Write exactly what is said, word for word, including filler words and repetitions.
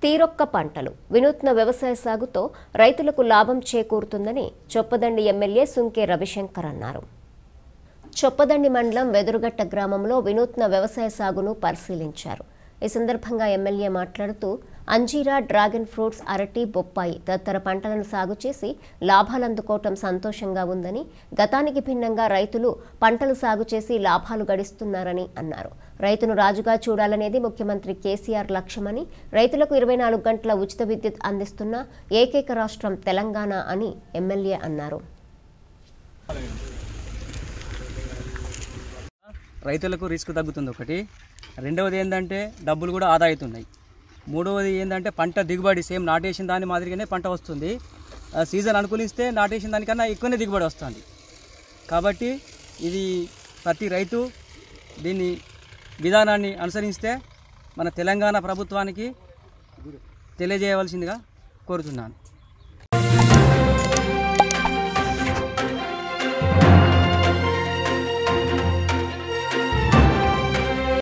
తీరొక్క పంటలు వినూత్న వ్యవసాయ సాగుతో రైతులకు లాభం చేకూరుతుందని చొప్పదండి ఎమ్మెల్యే సుంకే రవిశంకర్ అన్నారు. చొప్పదండి మండలం వెదురుగట్ట గ్రామంలో వినూత్న వ్యవసాయ సాగును పరిశీలించారు. ఈ సందర్భంగా ఎమ్మెల్యే మాట్లాడుతూ అంజీరా, డ్రాగన్ ఫ్రూట్స్, అరటి, బొప్పాయి తదితర పంటలను సాగు చేసి లాభాలందుకోవటం సంతోషంగా ఉందని, గతానికి భిన్నంగా రైతులు పంటలు సాగు చేసి లాభాలు గడిస్తున్నారని అన్నారు. రైతును రాజుగా చూడాలనేది ముఖ్యమంత్రి కేసీఆర్ లక్ష్యమని, రైతులకు ఇరవై నాలుగు గంటల ఉచిత విద్యుత్ అందిస్తున్న ఏకైక రాష్ట్రం తెలంగాణ అని ఎమ్మెల్యే అన్నారు. రైతులకు రిస్క్ తగ్గుతుంది ఒకటి. రెండవది ఏంటంటే డబ్బులు కూడా ఆదా అవుతున్నాయి. మూడవది ఏంటంటే పంట దిగుబడి సేమ్ నాటేసిన దాని మాదిరిగానే పంట వస్తుంది. సీజన్ అనుకూలిస్తే నాటేసిన దానికన్నా ఎక్కువనే దిగుబడి వస్తుంది. కాబట్టి ఇది ప్రతి రైతు దీన్ని విధానాన్ని అనుసరిస్తే మన తెలంగాణ ప్రభుత్వానికి తెలియజేయవలసిందిగా కోరుతున్నాను.